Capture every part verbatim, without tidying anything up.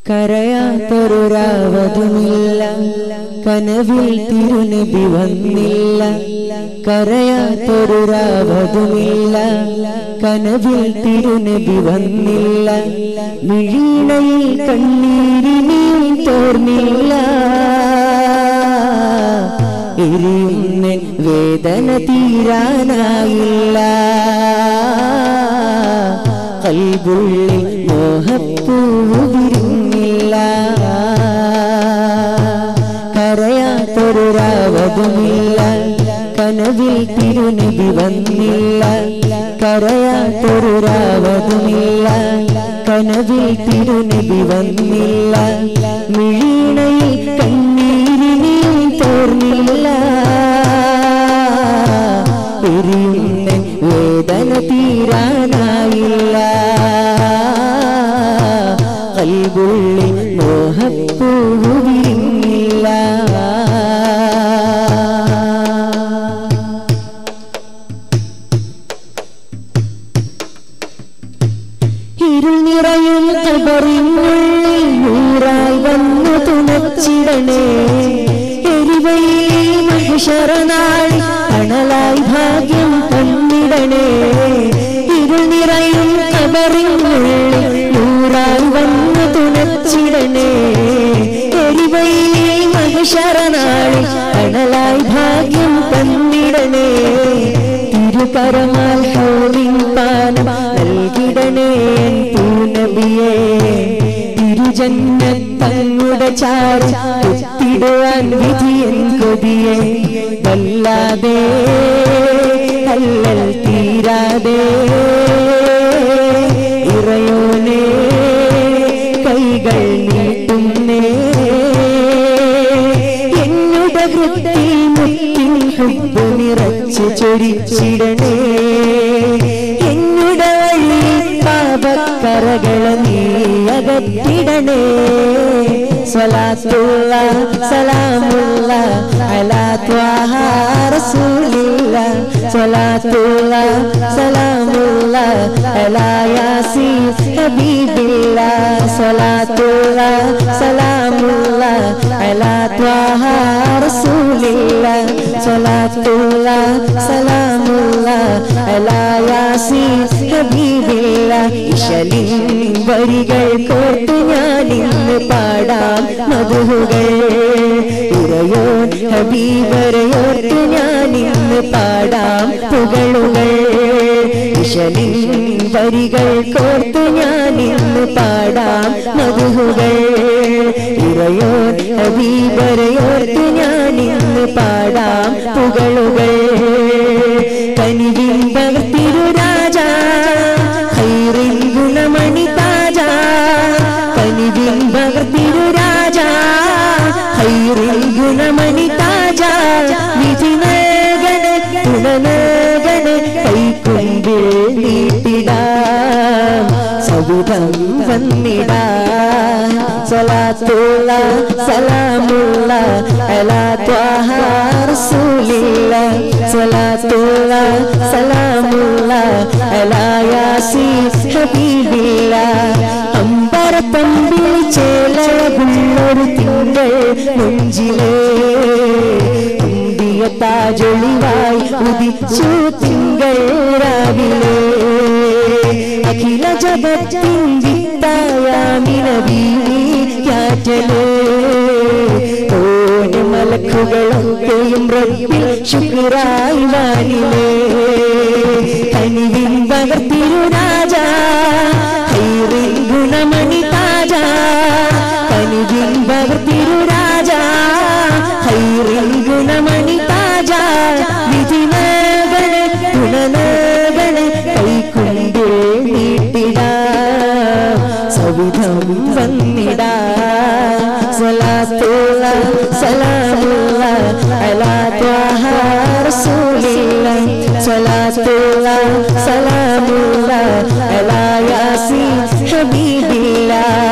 കരയാത്തൊരാവതുമില്ല കനവിൽ തിരുനബി വന്നില്ല കരയാത്തൊരാവതുമില്ല കനവിൽ തിരുനബി വന്നില്ല മിഴിനയിൽ കണ്ണീരിനിയും തോർന്നില്ല എരിയുന്ന വേദന തീരാനായില്ല കൽബുള്ളിൽ മോഹപ്പൂവ് വിരിഞ്ഞില്ല കരയാത്തൊരാവതുമില്ല കനവിൽ തിരുനബി വന്നില്ല കരയാത്തൊരാവതുമില്ല കനവിൽ തിരുനബി വന്നില്ല മിഴിനയിൽ കണ്ണീരിനിയും തോർന്നില്ല എരിയുന്ന വേദന തീരാനായില്ല കൽബുള്ളിൽ മോഹപ്പൂവ് വിരിഞ്ഞില്ല ഇരുൾ നിറയും ഖബറിനുള്ളിൽ നൂറായി വന്നു തുണച്ചിടണേ എരിവയിൽ മഹിഷറനാളിൽ അണലായി ഭാഗ്യം തന്നിടണേ ഇരുൾ നിറയും ഖബറിനുള്ളിൽ നൂറായി വന്നു തുണച്ചിടണേ എരിവയിൽ മഹിഷറനാളിൽ അണലായി ഭാഗ്യം തന്നിടണേ തിരുകരമാൽ ഹൗലിൻ പാനം നൽകിടണേ നബിയേ തിരുജന്നത്തങ്ങളുടെ ചാരി എത്തിടുവാൻ വിധിയൻ കൊതിയെ വല്ലാതെ കല്ലൽ തീരാതെ ഇറയോനെ കൈകൾ നീട്ടുന്നേ എന്നുടെ വൃത്തി മുത്തിൻ ഹുബ്ബ് നിറച്ച് ചൊരിച്ചിടണേ എന്നുടെ വഴി പാപക്കറകളെ നീ അകറ്റിടണേ സ്വലാത്തുള്ള സലാമുള്ള അലാ ത്വാഹ റസൂലില്ല സ്വലാത്തുള്ള സലാമുള്ള അലാ യാസീൻ ഹബീബില്ല സ്വലാത്തുള്ള സലാമുള്ള അലാ ത്വാഹ റസൂലില്ല സ്വലാത്തുള്ള സലാമുള്ള അലാ യാസീൻ ഹബീബില്ല ഇശലിൻ വരികൾ കോർത്തു ഞാൻ ഇന്ന് പാടാം മധുഹുകൾ ഇറയോൻ ഹബീബരയോർത്ത് ഞാൻ ഇന്ന് പാടാം പുകളുകൾ ഇശലിൻ വരികൾ കോർത്തു ഞാൻ ഇന്ന് പാടാം മധുഹുകൾ ഇറയോൻ ഹബീബരയോർത്ത് ഞാൻ ഇന്ന് പാടാം പുകളുകൾ കനിവിൻ തിരുരാജ ഖൈറിൻ ഗുണമണി താജ കനിവിൻ തിരുരാജ ഖൈറിൻ ഗുണമണി താജ വിധി നൽകണേ തുണ നൽകണേ കൈക്കൊമ്പിൽ നീട്ടിടാം സവിധം വന്നിടാം സ്വലാത്തുള്ള സലാമുള്ള അലാ ത്വാഹ റസൂലില്ല സ്വലാത്തുള്ള സലാമുള്ള അലാ യാസീൻ ഹബീബില്ല അമ്പരത്തമ്പിൽ ചേലകുള്ളൊരു തിങ്കൾ നെഞ്ചിലേ അന്തിയ താജൊളിവായി ഉദിച്ചു തിങ്കൾ രാവിലെ അഖില ജഗത്തിൻ വിത്തായാമിനബീയാറ്റലേ ഓന മലക്കുകളൊക്കെയും റബ്ബിൽ ശുക്രായി വാനിലേ കനിവിൻ തിരുരാജ ഖൈറിൻ ഗുണമണി താജ കനിവിൻ തിരുരാജ ഖൈറിൻ ഗുണമണി താജ വിധി നൽകണേ ഗുണ നൽകണേ കൈക്കൊണ്ടിൽ നീട്ടിടാം സവിധം വന്നിടാം സ്വലാത്തുള്ള സലാമുള്ള അലാ ത്വാഹ റസൂലില്ല സ്വലാത്തുള്ള സലാമുള്ള അലാ യാസീൻ ഹബീബില്ല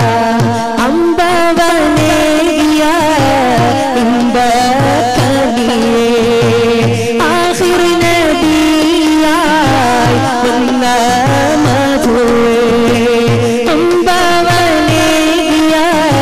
അമ്പവനേയ ഇമ്പ കവിയേ ആഖിർ നബിയായി വന്ന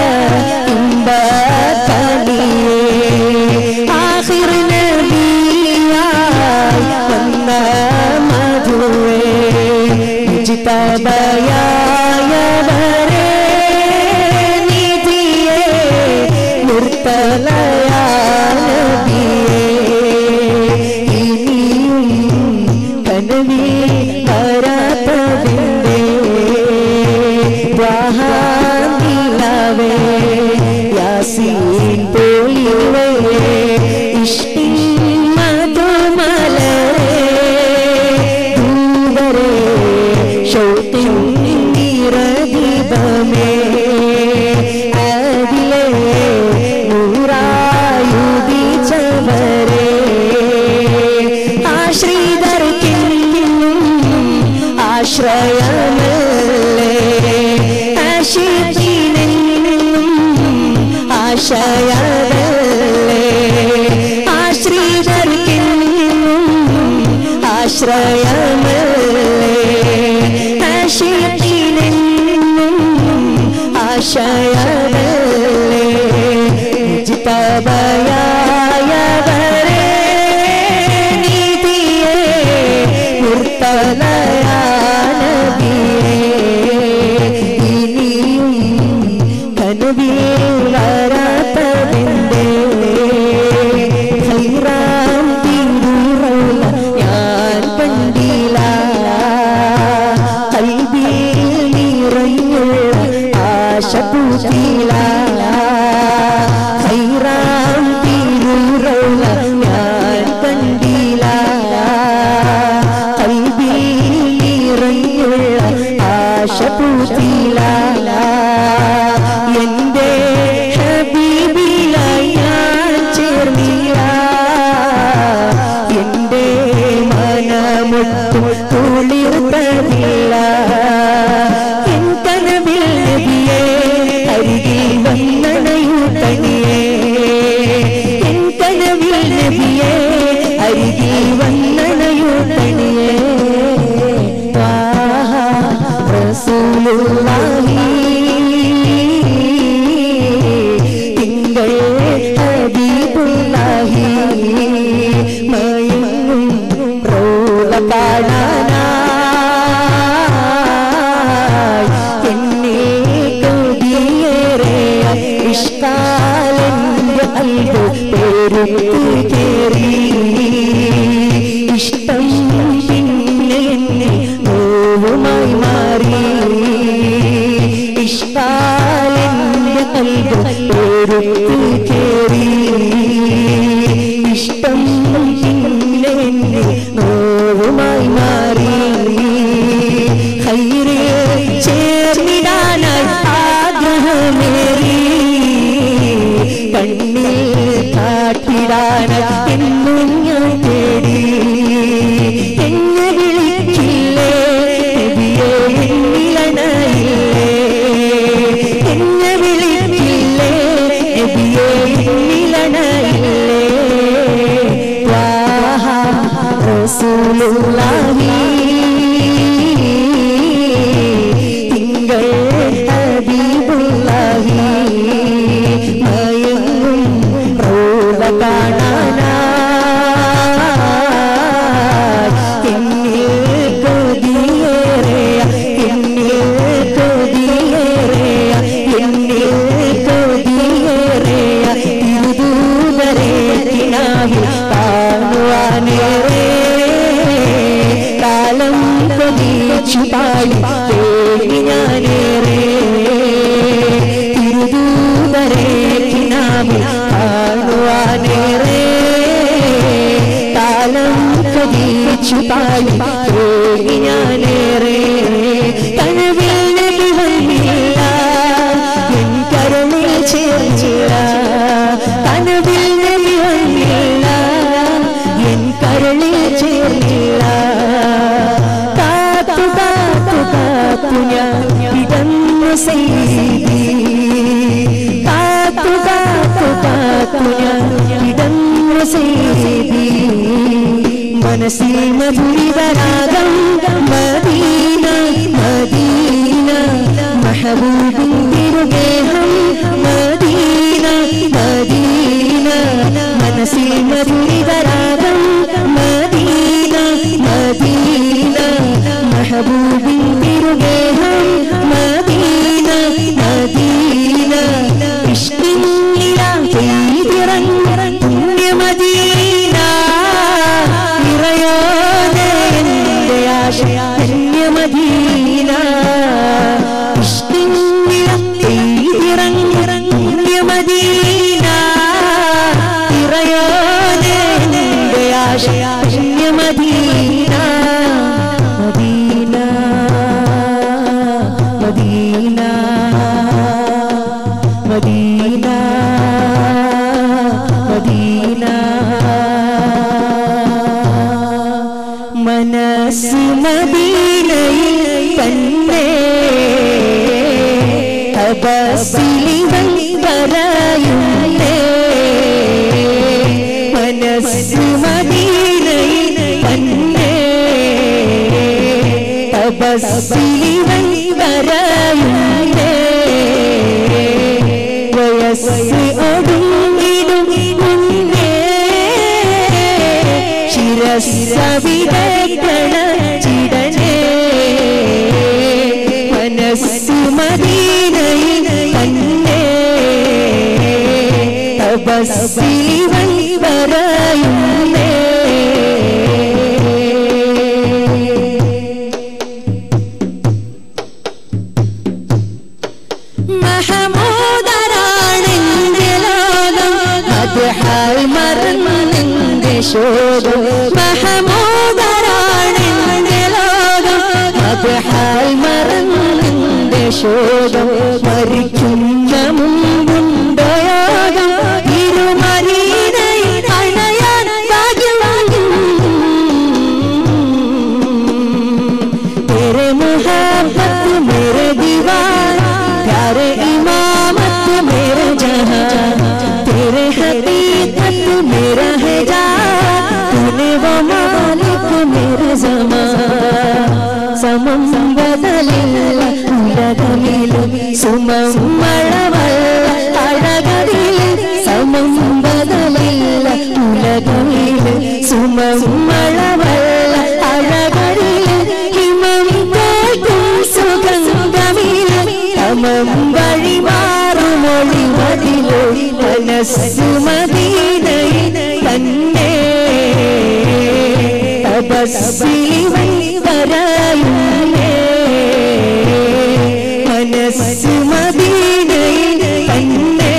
ആശ്രയമല്ലേ ആശിഖിനെന്നും ആശയമല്ലേ ആശ്രിതർക്കെന്നും ആശ്രയമല്ലേ ആശിഖിനെന്നും ആശയമല്ലേ മുജ്തബയായവരെ നീതിയെ മുർത്തലയാ നബിയേ ഇനിയും കനവിൽ വരാത്തതിന്റെ ഹൈറാം തിരുറൗള ഞാൻ കണ്ടില്ല ഖൽബിൽ നിറഞ്ഞുള്ള ആശ പൂത്തില്ല ഹൈറാം തിരുറൗള ഞാൻ കണ്ടില്ല ഖൽബിൽ നിറഞ്ഞുള്ള ആശ പൂത്തില്ല എന്റെ ഹബീബിലായി ഞാൻ ചേർന്നില്ല എന്റെ മനമൊട്ടും കുളിർത്തതില്ല എൻ കനവിൽ നബിയേ അരികിൽ വന്നണയൂട്ടണിയേ എൻ കനവിൽ നബിയേ അരികിൽ വന്നണയൂട്ടണിയേ ത്വാഹ റസൂലുള്ളാഹി തിങ്കൾ ഹബീബുള്ളാഹി മയങ്ങും റൗള കാണാനായി എന്നെ കൊതിയേറെ ഇഷ്കാലെന്റെ അൽബ് പെരുത്തു കേറി ഇഷ്ടം പിന്നെ എന്നെ നോവുമായി മാറി ഇഷ്കാലെന്റെ അൽബ് പെരുത്തു കേറി ഇഷ്ടം പിന്നെ എന്നെ നോവുമായി മാറി ഹൈറേ ചേർന്നിടാനായി ആഗ്രഹമേറി കണ്ണിൽ കാട്ടിടാനായി എന്നും ഞാൻ തേടി എന്നെ വിളിച്ചില്ലേ നബിയേ എന്നിലണയില്ലേ എന്നെ വിളിച്ചില്ലേ നബിയേ എന്നിലണയില്ലേ ത്വാഹ റസൂലുള്ളാഹി തിങ്കൾ ഹബീബുള്ളാഹി മയങ്ങും റൗള കാണാനായി എന്നിൽ കൊതിയേറെ എന്നിൽ കൊതിയേറെ എന്നിൽ കൊതിയേറെ തിരുദൂതരെ കിനാവിൽ കാണുവാനേറെ കാലം കൊതിച്ചു പാടി തേടി ഞാനേറെ തിരുദൂതരെ കിനാവിൽ കാണുവാനേറെ കാലം കൊതിച്ചു പാടി തേടി ഞാനേറെ കനവിൽ നബി വന്നില്ല എൻ കരളിൽ ചേർന്നില്ല കനവിൽ നബി വന്നില്ല എൻ കരളിൽ ചേർന്നില്ല കാത്തു കാത്തു കാത്തു ഞാൻ ഇടന്നു സയ്യിദി കാത്തു കാത്തു കാത്തു ഞാൻ ഇടന്നു സയ്യിദി മനസ്സിൽ മധുരിതരാഗം മദീന മദീന മഹബൂബിൻ തിരുഗേഹം മദീന മദീന മനസ്സിൽ മധുരിതരാഗം മദീന മദീന മഹബൂബിൻ തിരുഗേഹം മദീന മദീന ഇഷ്കിന്നില പെയ്തിറങ്ങ പുണ്യ മദീന നിറയോടെ എന്റെ ആശ പുണ്യ മദീന ഇഷ്കിന്നില പെയ്തിറങ്ങ പുണ്യ മദീന നിറയോടെ എന്റെ ആശ പുണ്യ Medina Medina Medina Medina Medina മനസ്സ് മദീനയിൽ തന്നെ തപസ്സിലിവൻ പറയുന്നേ മനസ്സ് മദീനയിൽ തന്നെ തപസ്സിലിവൻ പറയുന്നേ വയസ്സ് ഒടുങ്ങിടും മുന്നേ ശിരസ്സവിടേക്കണ ചിടനേ മനസ്സ് മദീനയിൽ തന്നെ തപസ്സിലിവൻ പറയുന്നേ മഹമൂദരാണെന്റെ ലോകം മദ്ഹായി മറന്നെന്റെ ശോകം മഹമൂദരാണെന്റെ ലോകം മദ്ഹായി മറന്നെന്റെ ശോകം മരിക്കുന്ന മുമ്പുണ്ടോയോഗം ഇരുമദീനയിൽ അണയാൻ ഭാഗ്യവാനും तेरे मोहब्बत मेरे दीवार प्यारे इमामत मेरे जहां तेरे हकीकत मेरा है जान तूने वो मालिक मेरे ज़मान സമം ബദലില്ല ഉലകമിലും സുമം മഴവല്ല അഴകതിൽ സമം ബദലില്ല ഉലകമിലും സുമം മഴവല്ല അഴകതിൽ ഹിമം കേൾക്കും സുഗന്ധമിൽ തമം വഴിമാറുമൊഴിവതിലോ മനസ്സ് മദീനയിൽ തന്നെ തപസ്സിലിവൻ പറയുന്നേ മനസ്സ് മദീനയിൽ തന്നെ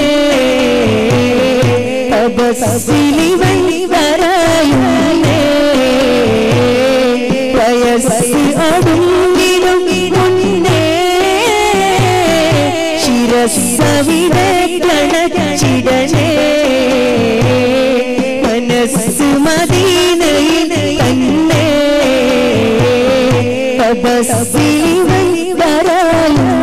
തപസ്സിലിവൻ പറയുന്നേ വയസ്സ് ഒടുങ്ങിടും മുന്നേ ശിരസ്സവിടേക്കണ ചിടനേ മനസ്സ് മദീനയിൽ തന്നെ തപസ്സിലിവൻ പറയുന്നേ